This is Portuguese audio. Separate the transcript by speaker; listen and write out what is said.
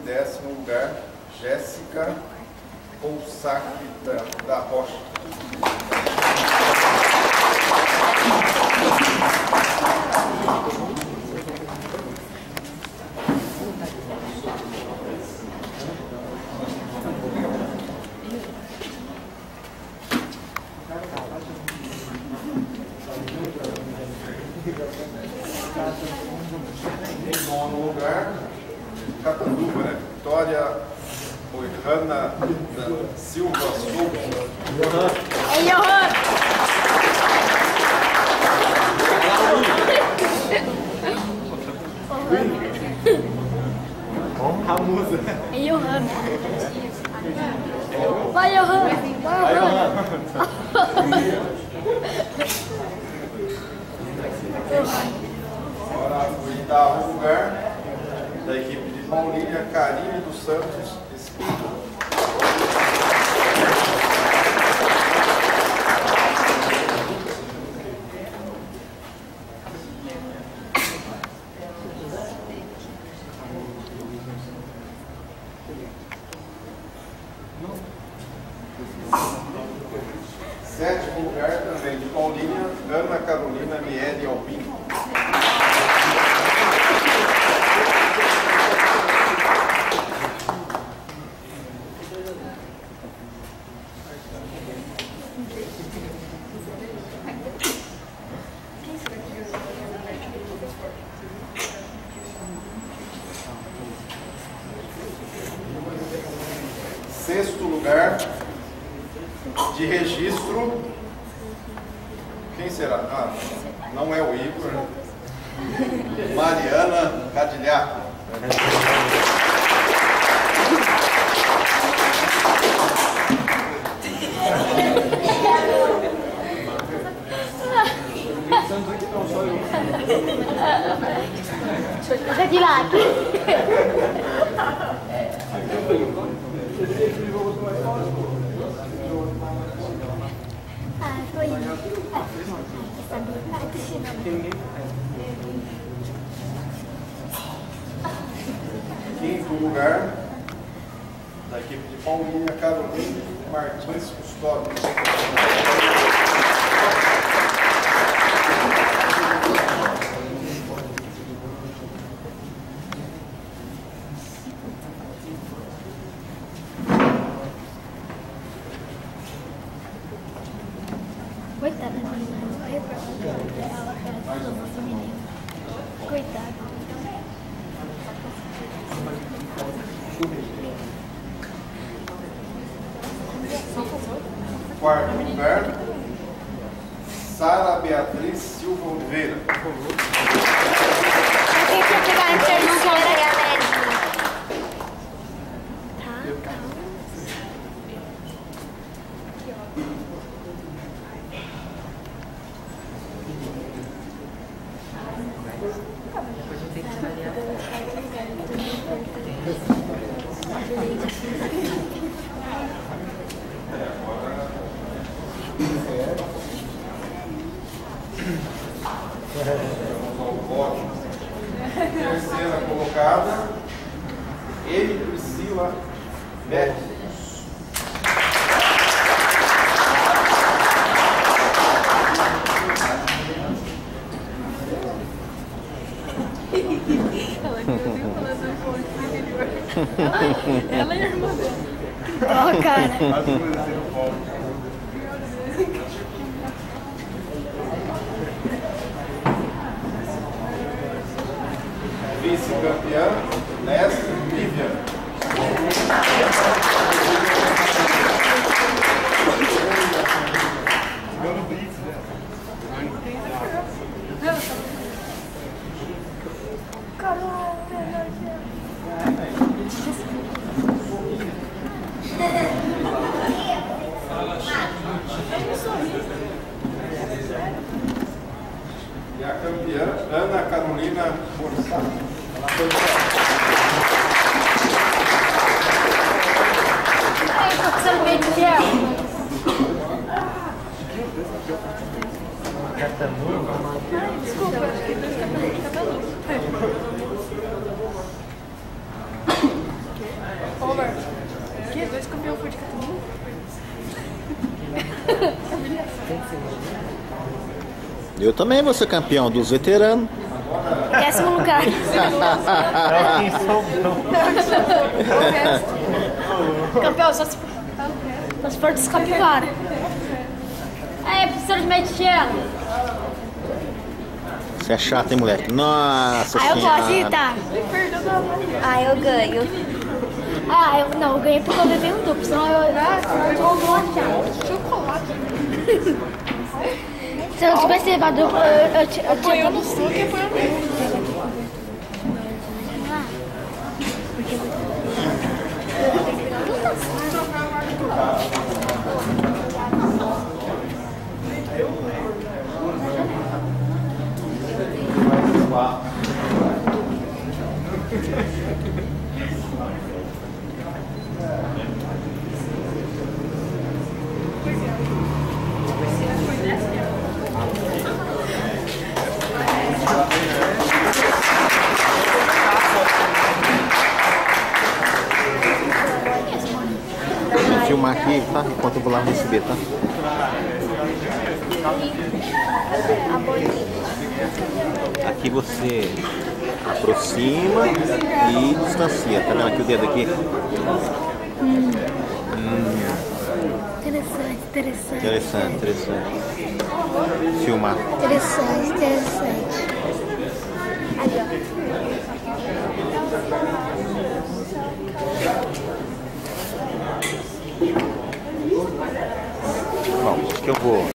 Speaker 1: décimo lugar, Jéssica Poussac da Rocha. Em nono lugar, Catanduva, né? Vitória Moihana Silva Souza.
Speaker 2: É Johan!
Speaker 3: Ramusa.
Speaker 2: É Johan! Vai, Johan! Vai, Johan!
Speaker 1: Agora, o oitavo lugar da equipe de Paulínia, Karine dos Santos Espírito. Sétimo lugar também de Paulínia, Ana Carolina Miele Albino. Sexto lugar de registro, quem será? Ah, não é o Igor, Mariana Cadilhaco.
Speaker 2: Cadilhaco. Tô indo.
Speaker 1: Quinto lugar da equipe de Paulínia, Carolina Martins Custódio.
Speaker 2: Coitada da menina, olha pra ela, ela nossa menina. Coitada.
Speaker 1: Quarto lugar, Sara Beatriz Silva Oliveira.
Speaker 2: Quem quer pegar a terceira, galera? Tá.
Speaker 1: Terceira colocada, Ele Priscila Beto.
Speaker 2: Ela é a irmã dela. Ó, cara.
Speaker 1: Vice-campeã, Leslie Vivian. E a campeã, Ana Carolina Borsato.
Speaker 2: Você não veio de fiel? Desculpa, acho que dois cabelos.
Speaker 3: favor. Que? 2 campeão foi de categoria?
Speaker 4: Eu também vou ser campeão dos veteranos.
Speaker 2: 10º lugar. Campeão, só se for dos capivara. Aí, professor de medicina.
Speaker 4: Você é chato, hein, moleque? Nossa
Speaker 2: Ah, eu
Speaker 4: senhora.
Speaker 2: gosto de irritar.
Speaker 5: Ah, eu ganho.
Speaker 2: Ah, eu ganhei porque eu levei um duplo, senão eu vou achar.
Speaker 3: Chocolate.
Speaker 2: Se eu não tivesse levado duplo, eu tinha...
Speaker 3: Apoiou no sul e apoiou no sul.
Speaker 4: Vou filmar aqui, tá? Enquanto eu vou lá receber, tá? Aqui você aproxima e distancia. Tá vendo aqui o dedo aqui? Interessante. Filmar.
Speaker 2: Interessante. Ali, ó.
Speaker 4: Bom, acho que eu vou